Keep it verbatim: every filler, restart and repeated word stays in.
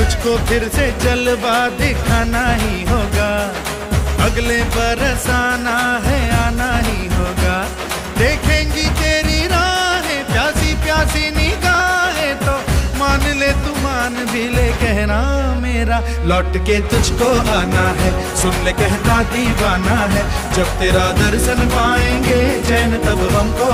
तुझको फिर से जलवा दिखाना ही होगा, अगले बरस आना है आना ही होगा। देखेंगी तेरी राहें प्यासी प्यासी निगाहें तो मान ले तू मान भी ले कहना मेरा, लौट के तुझको आना है सुन ले कहता दीवाना है। जब तेरा दर्शन पाएंगे चैन तब हमको